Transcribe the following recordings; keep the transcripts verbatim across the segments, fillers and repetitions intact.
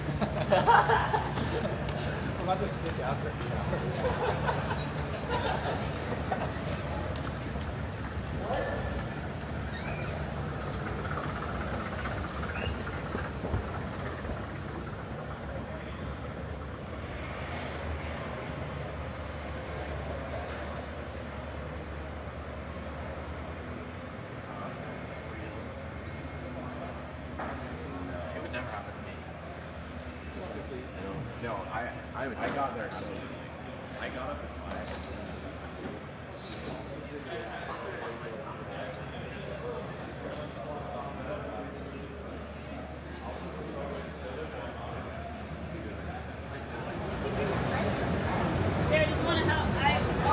I'll just stick out for a few No, I, I, I got there, so I got up at five. Jared, you want to help? I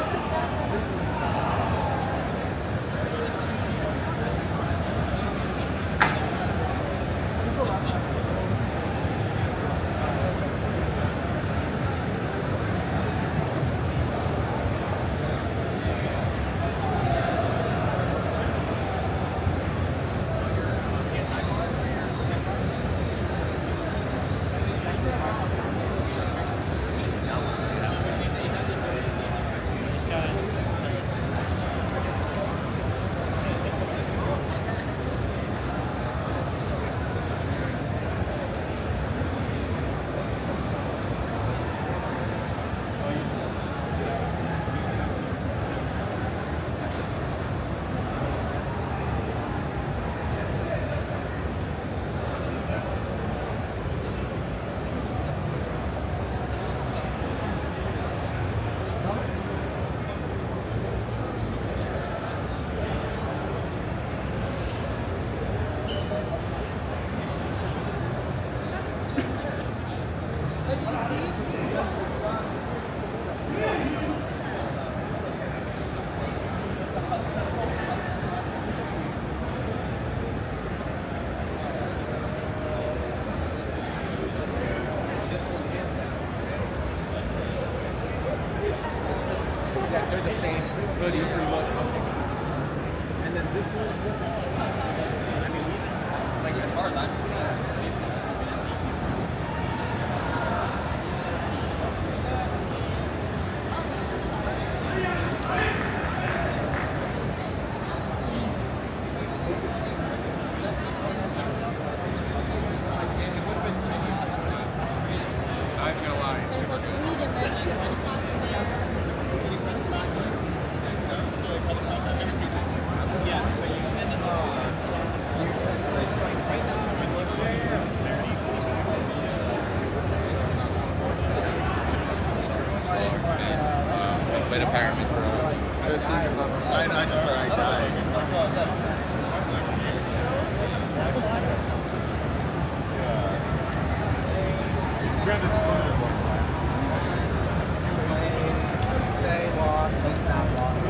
they're the same hoodie pretty much. And then this one, I mean, like as far as I'm concerned, I'm gonna lie. there's like weed in there. Yeah, so you end up Wait a pyramid for I know, I know, but I died. say lost, but it's not lost.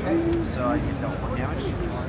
Okay, so you dealt one damage.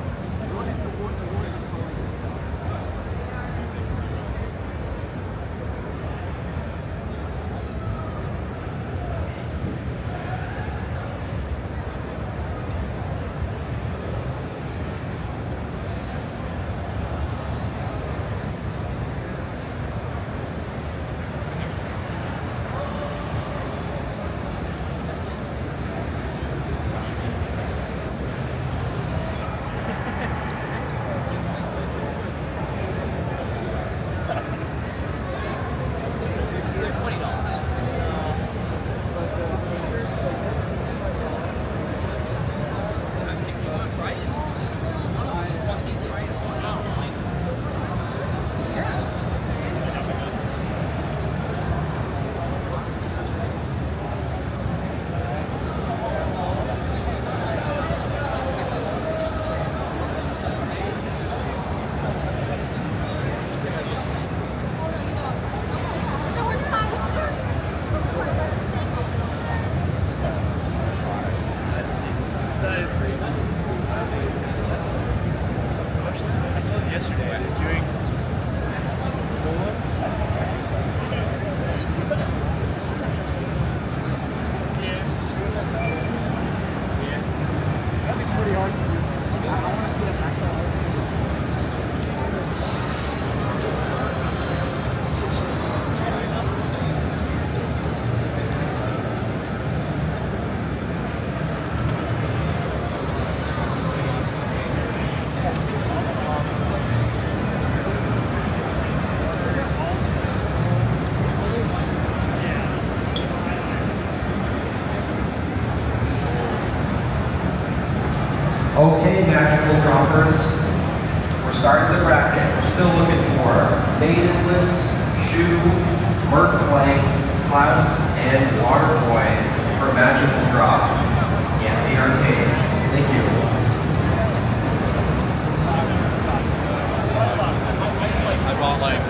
Okay, magical droppers. We're starting the bracket. We're still looking for Maidenless, Shoe, Merkflank, Klaus, and Waterboy for magical drop. Yeah, the arcade. Thank you. I bought like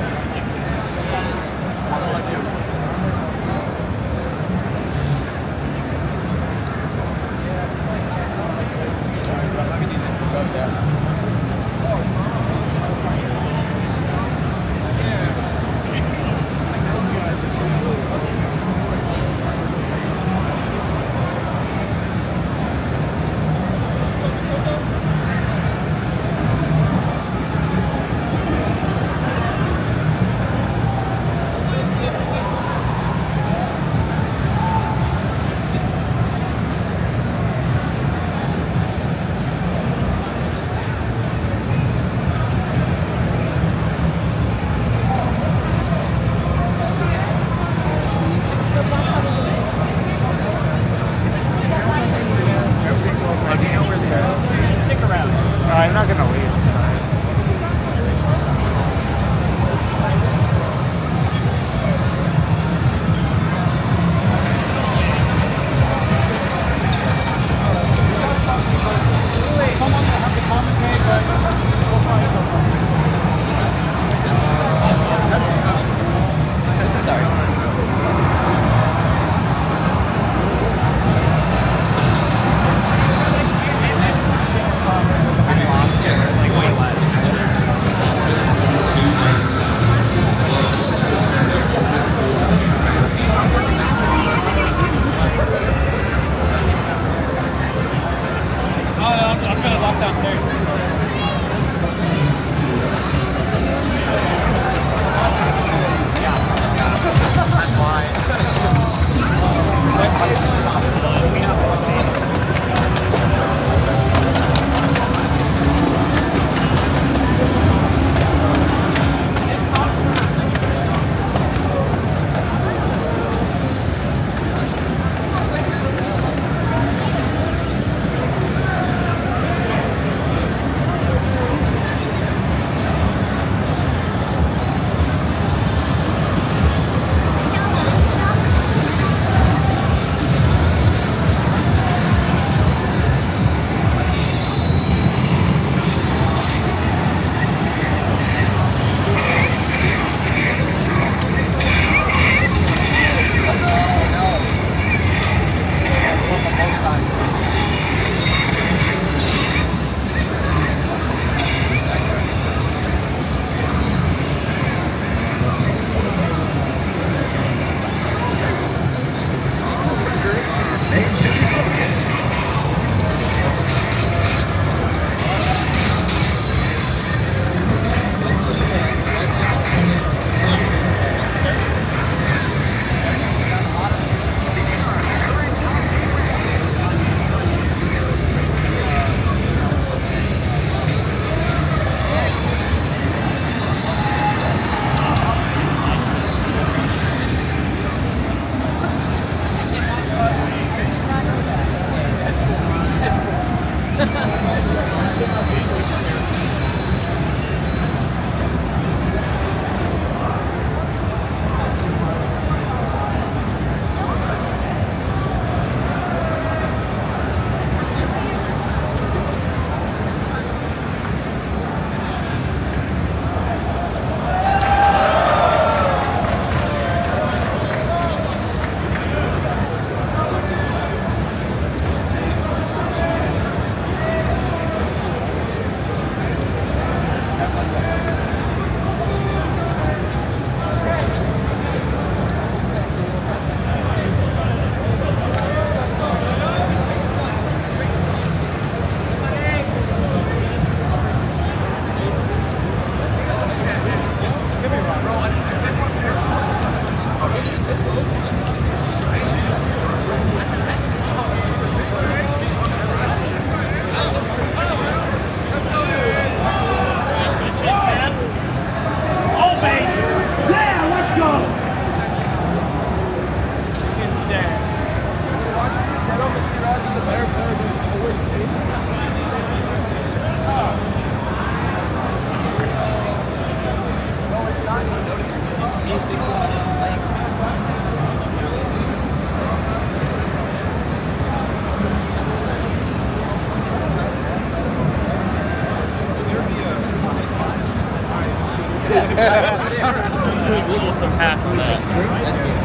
We'll some pass on that.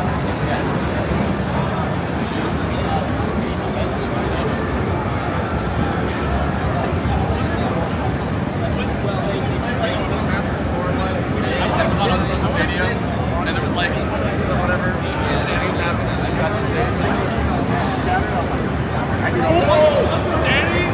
And there was like some whatever shenanigans happened as I got to the stage. Oh, Danny!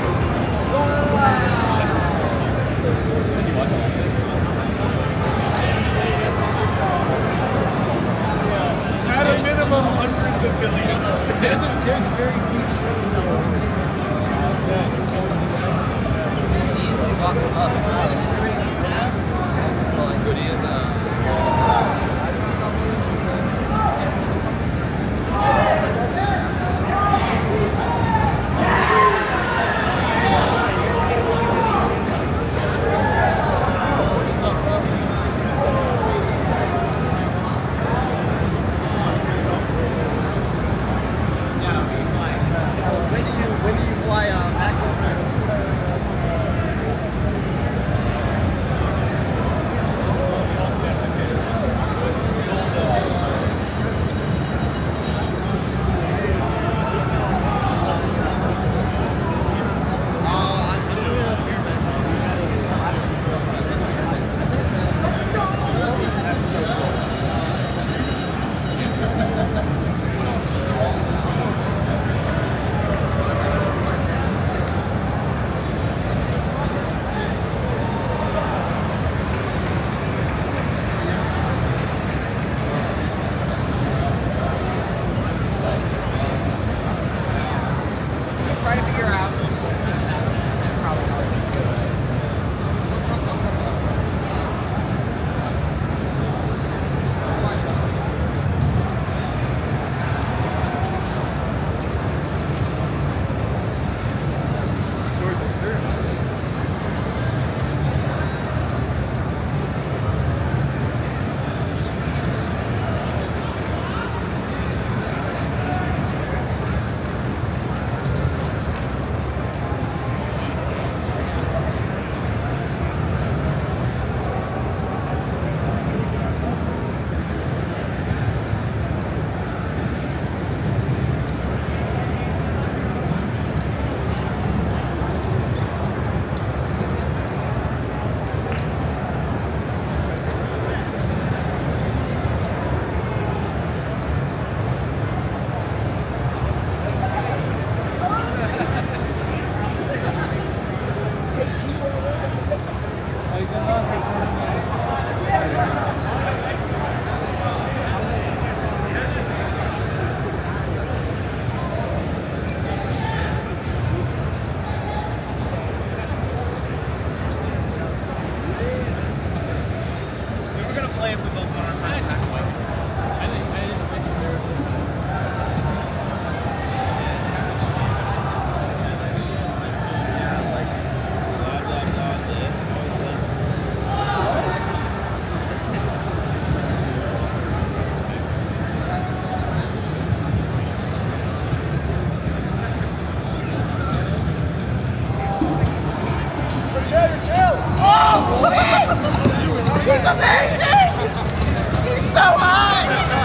He's amazing! He's so high!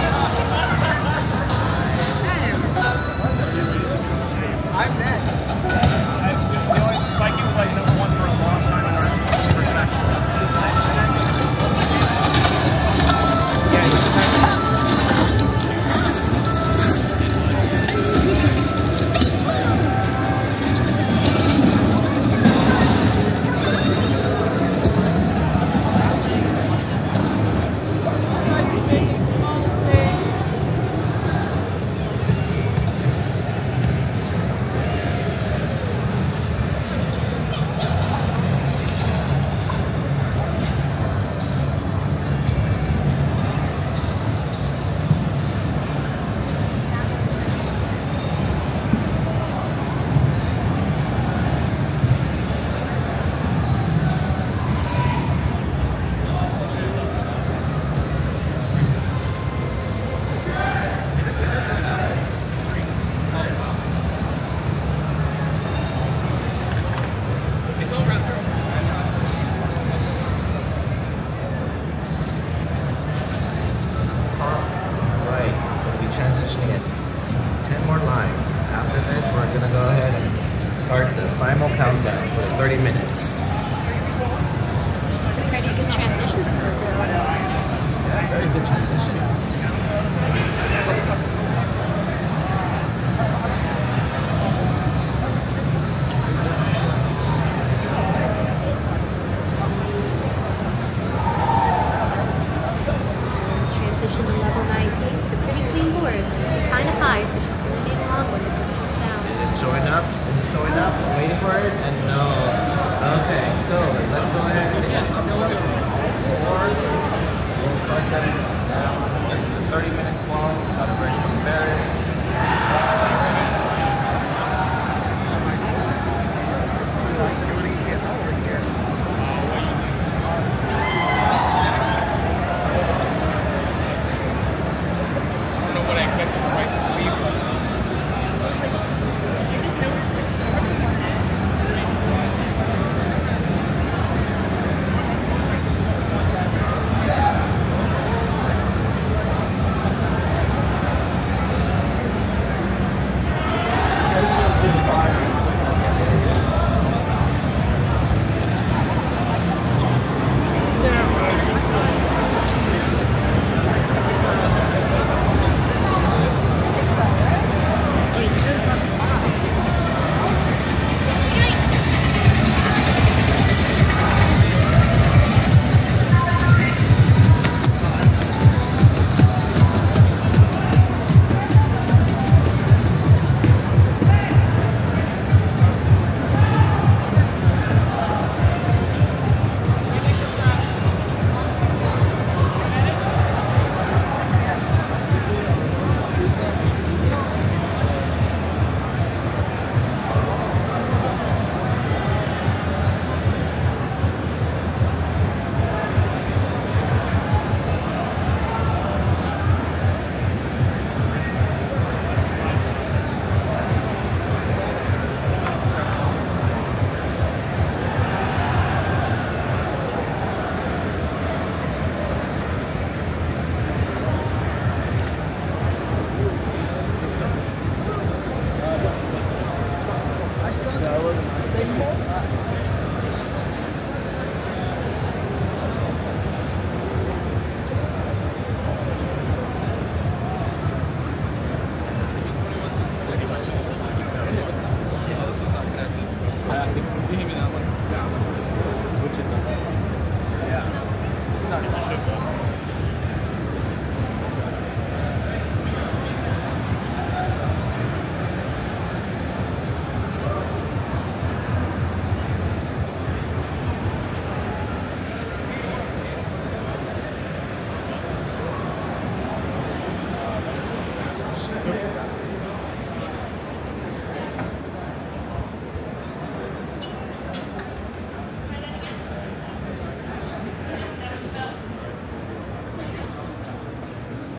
I'm next. Mikey was like number one for a long time in our first session. Simul countdown for thirty minutes. It's a pretty good transition skirt. Yeah, very good transition. Transition to level nineteen. A pretty clean board. Kind of high, so she's going to need a long one to put this down. Is it showing up? Is it showing up? I'm waiting for it? And no. Okay, so let's go ahead and get up to all four. We'll start them now. Get the thirty minute clock. Got it ready from barracks. Yeah.